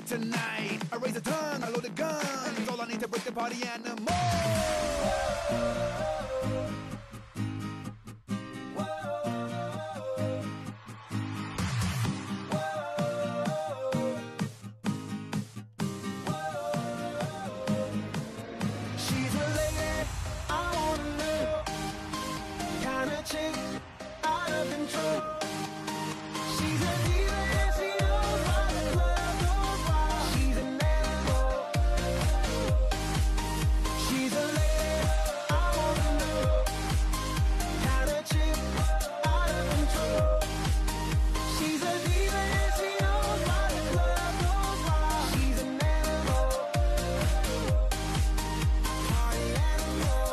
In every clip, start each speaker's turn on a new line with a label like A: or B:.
A: tonight. I raise a tongue, I load a gun. It's all I need to break the party animal.
B: She's a lady, I wanna know. Kind of chick, out of control. She's a diva and she knows how the club goes wild. She's an animal. She's a lady, I wanna know. Kind of chick, out of control. She's a diva and she knows how the club goes wild. She's an animal. Party animal.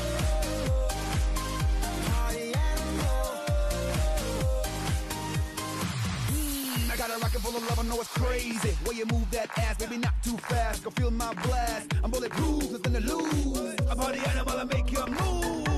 B: Party animal.
A: I got a rocket full of love, I know it's crazy. Way you move that ass, baby, not too fast. Go feel my blast. I'm bulletproof, nothing to lose. A party animal, I make you move.